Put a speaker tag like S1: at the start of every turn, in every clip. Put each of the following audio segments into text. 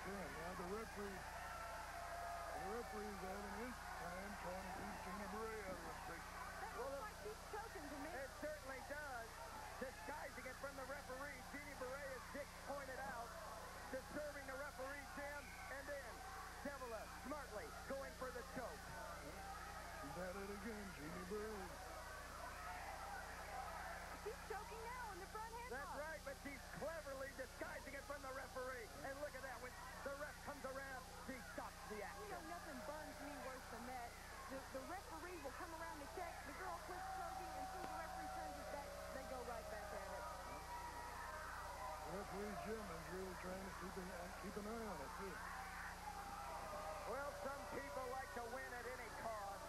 S1: 10. Now the referee is having his time trying to keep Gina Bray out of the stick.
S2: That looks like she's choking to me.
S3: It certainly does. Disguising it from the referee, Jeannie Beret, as Dick pointed out, disturbing the referee, Jim, and then Davila smartly going for the choke.
S1: She's at it again, Jeannie Bray.
S2: She's choking now in the front headlock.
S3: That's right, but she's cleverly disguising it from the referee. And look at that, when the ref comes around, she stops the action.
S2: You know, nothing burns me worse than that. The referee will come around to check, the girl quits choking, and soon the referee turns his back, they go right back at it.
S1: Referee Jim is really trying to keep an eye on it, too.
S3: Well, some people like to win at any cost.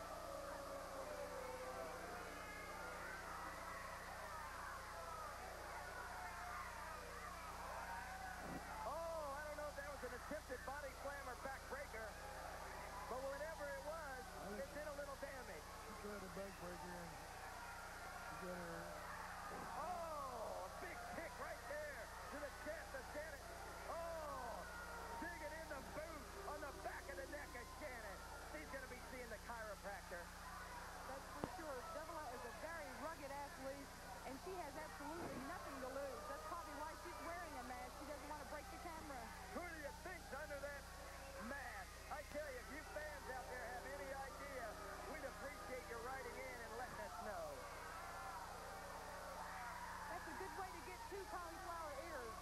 S3: Oh, I don't know if that was an attempted body slam or backbreaker, but whatever it was, it did a little damage.
S1: She tried a backbreaker and she got her...
S3: Oh, a big kick right there to the chest of Shannon. Oh, digging in the boot on the back of the neck of Shannon. She's going to be seeing the chiropractor.
S2: That's for sure. Davila is a very rugged athlete, and she has absolutely nothing to lose. That's probably why she's wearing a mask. She doesn't want to break the camera.
S3: Who do you think's under that mask? I tell you, if you fans out there have any idea, we'd appreciate you writing in and letting us know.
S2: That's a good way to get 2 cauliflower ears.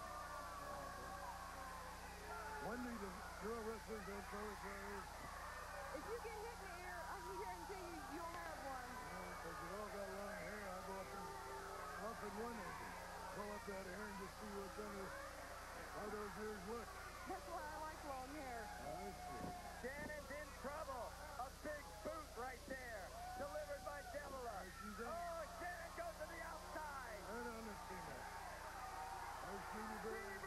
S1: Wendy, the girl wrestlers have cauliflower ears.
S2: If you get hit in the ear, I can guarantee you'll have one.
S1: Because you all got long hair, I go up in one end, pull up that hair and just see what's under, how those ears look.
S2: That's why I like long hair.
S1: I see.
S3: Shannon's in trouble. A big boot right there, delivered by Davila. Oh, Shannon goes to the outside.
S1: Right on the finger. There's Jeannie Bray.